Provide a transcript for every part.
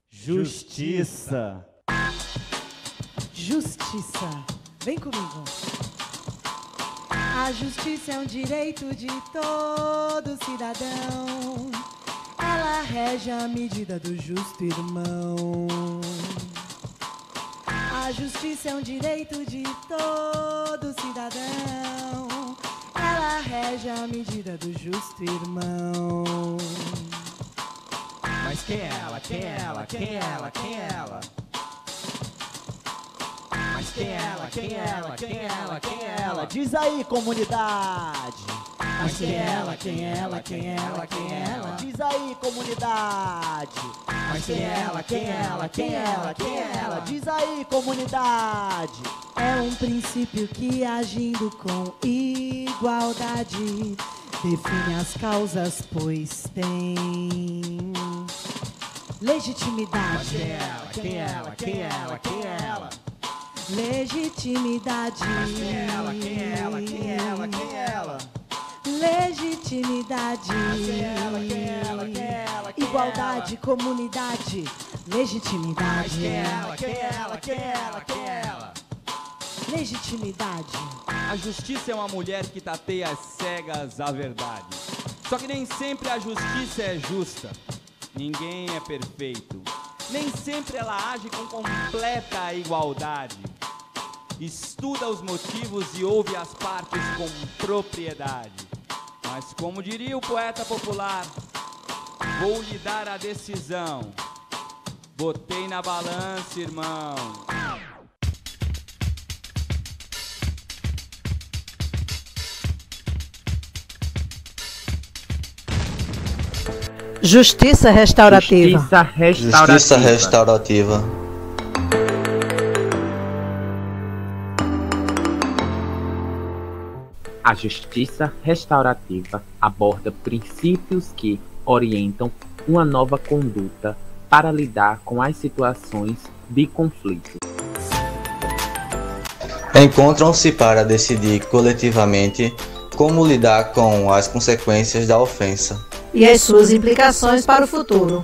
Justiça. Justiça. Vem comigo. A justiça é um direito de todo cidadão. Ela rege a medida do justo irmão. A justiça é um direito de todo cidadão. Ela rege a medida do justo irmão. Mas quem é ela? Quem é ela? Quem é ela? Quem é ela? Mas quem é ela? Quem é ela? Quem é ela? Quem é ela? Diz aí, comunidade. Mas quem é ela? Quem é ela? Quem é ela? Quem é ela? Diz aí, comunidade. Mas quem é ela? Quem é ela? Quem é ela? Quem é ela? Diz aí, comunidade. É um princípio que, agindo com igualdade, define as causas, pois tem legitimidade. Quem é ela? Quem é ela? Quem é ela? Quem é ela? Legitimidade. Quem é ela? Quem é ela? Quem é ela? Quem é ela? Legitimidade. Quem é ela? Quem é ela? Quem é ela? Igualdade, comunidade, legitimidade. Quem é ela? Quem é ela? Quem é ela? Quem é ela? Legitimidade. A justiça é uma mulher que tateia às cegas a verdade. Só que nem sempre a justiça é justa. Ninguém é perfeito. Nem sempre ela age com completa igualdade. Estuda os motivos e ouve as partes com propriedade. Mas como diria o poeta popular, vou lhe dar a decisão. Botei na balança, irmão. Justiça restaurativa. Justiça restaurativa. A justiça restaurativa aborda princípios que orientam uma nova conduta para lidar com as situações de conflito. Encontram-se para decidir coletivamente como lidar com as consequências da ofensa E as suas implicações para o futuro.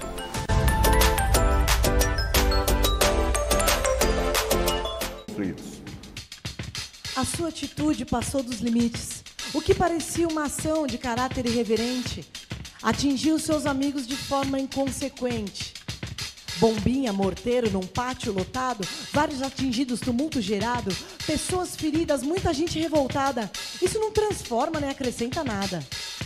A sua atitude passou dos limites. O que parecia uma ação de caráter irreverente atingiu seus amigos de forma inconsequente. Bombinha, morteiro num pátio lotado, vários atingidos, tumulto gerado, pessoas feridas, muita gente revoltada. Isso não transforma nem acrescenta nada.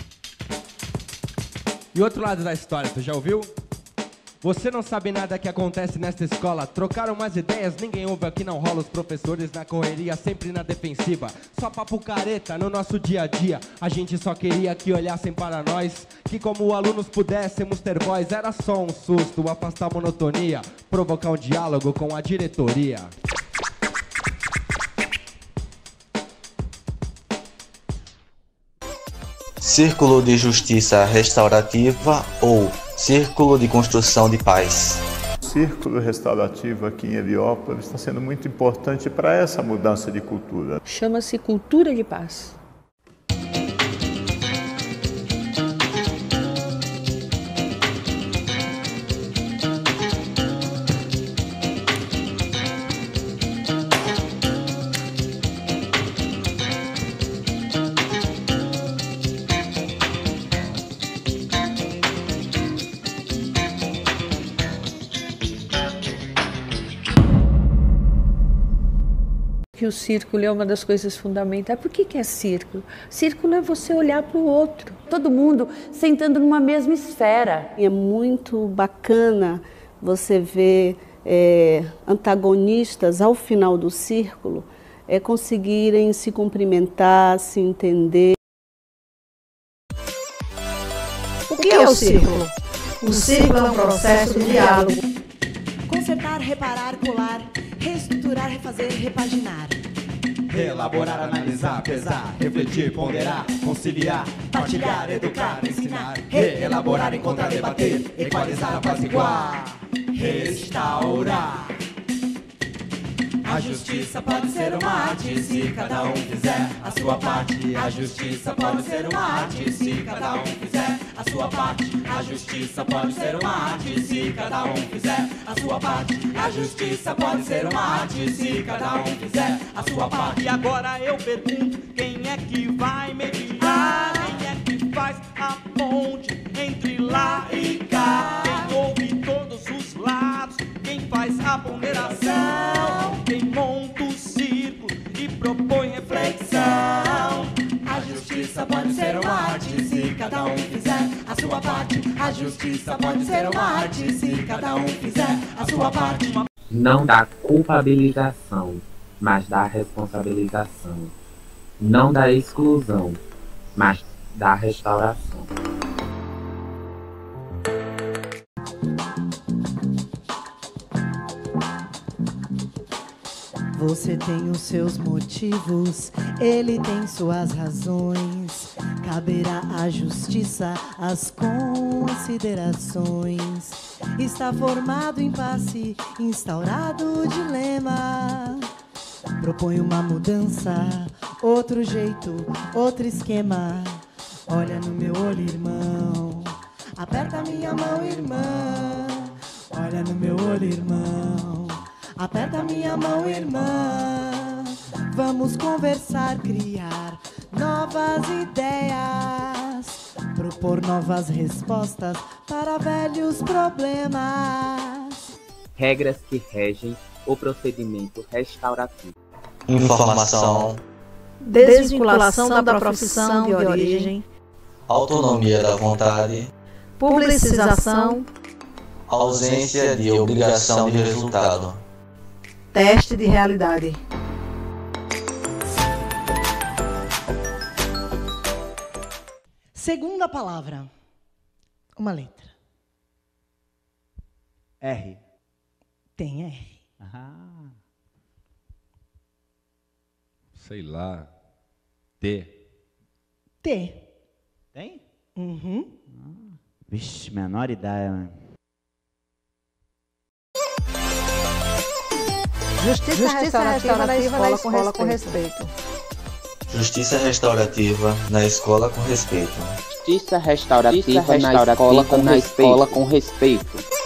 E outro lado da história, tu já ouviu? Você não sabe nada que acontece nesta escola. Trocaram umas ideias, ninguém ouve aqui, não rola. Os professores na correria, sempre na defensiva. Só papo careta no nosso dia a dia. A gente só queria que olhassem para nós, que como alunos pudéssemos ter voz. Era só um susto, afastar a monotonia, provocar um diálogo com a diretoria. Círculo de Justiça Restaurativa ou Círculo de Construção de Paz. O Círculo Restaurativo aqui em Heliópolis está sendo muito importante para essa mudança de cultura. Chama-se Cultura de Paz. Que o círculo é uma das coisas fundamentais. Por que é círculo? Círculo é você olhar para o outro. Todo mundo sentando numa mesma esfera. É muito bacana você ver antagonistas ao final do círculo conseguirem se cumprimentar, se entender. O que é o círculo? O círculo é um processo de diálogo. Consertar, reparar, colar, reestruturar, refazer, repaginar. Elaborar, analisar, pesar, refletir, ponderar, conciliar, partilhar, educar, ensinar, reelaborar, encontrar, debater, equalizar, apaziguar, restaurar. A justiça pode ser uma arte se cada um fizer a sua parte. A justiça pode ser uma arte se cada um fizer a sua parte. A justiça pode ser uma arte se cada um fizer a sua parte. A justiça pode ser uma arte se cada um fizer a sua parte. E agora eu pergunto, quem é que vai mediar? Quem é que faz a ponte entre lá e cá? Quem ouve todos os lados? Quem faz a ponderação? Quem monta o círculo e propõe reflexão? A justiça pode ser uma arte se cada um fizer a sua parte. A justiça pode ser uma arte se cada um fizer a sua parte. Não da culpabilização, mas da responsabilização. Não da exclusão, mas da restauração. Você tem os seus motivos, ele tem suas razões. Caberá à justiça as considerações. Está formado impasse, instaurado o dilema. Propõe uma mudança, outro jeito, outro esquema. Olha no meu olho, irmão. Aperta minha mão, irmã. Olha no meu olho, irmão. Aperta minha mão, irmã. Vamos conversar, criar novas ideias, propor novas respostas para velhos problemas. Regras que regem o procedimento restaurativo. Informação, Desvinculação da profissão de origem, autonomia da vontade, publicização, ausência de obrigação de resultado. teste de realidade. Segunda palavra. Uma letra. R. Tem R. Ah. Sei lá. T. T. Tem? Uhum. Vixe, menor ideia, né? Justiça restaurativa na escola com respeito. Justiça restaurativa na escola com respeito. Justiça restaurativa na escola com respeito.